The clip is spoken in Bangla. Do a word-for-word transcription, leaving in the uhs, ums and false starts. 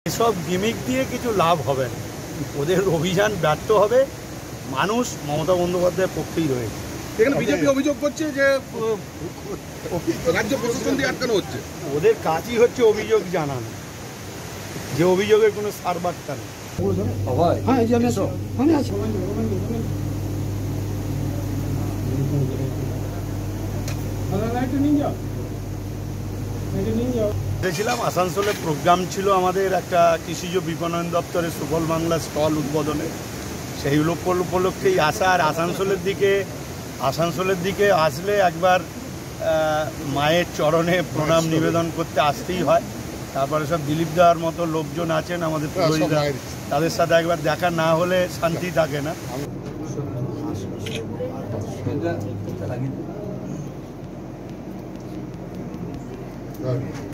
এসব গিমিক দিয়ে কিছু লাভ হবে না, ওদের অভিযান ব্যর্থ হবে। মানুষ মমতা বন্দ্যোপাধ্যায়ের পক্ষেই রয়েছে। এখানে বিজেপি অভিযোগ করছে যে রাজ্য প্রশাসন দিয়ে আটকানো হচ্ছে। ওদের কাজই হচ্ছে অভিযোগ জানানো, যে অভিযোগের কোনো সার বার্তা নেই। বলেছিলাম আসানসোলে প্রোগ্রাম ছিল আমাদের একটা কৃষিজ বিপণন দপ্তরের সুফল বাংলা স্টল উদ্বোধনে, সেই উপলক্ষেই আসা। আর আসানসোলের দিকে আসানসোলের দিকে আসলে একবার মায়ের চরণে প্রণাম নিবেদন করতে আসতেই হয়। তারপরে সব দিলীপ দার মতো লোকজন আছেন আমাদের পুরোহিতরা, তাদের সাথে একবার দেখা না হলে শান্তি থাকে না।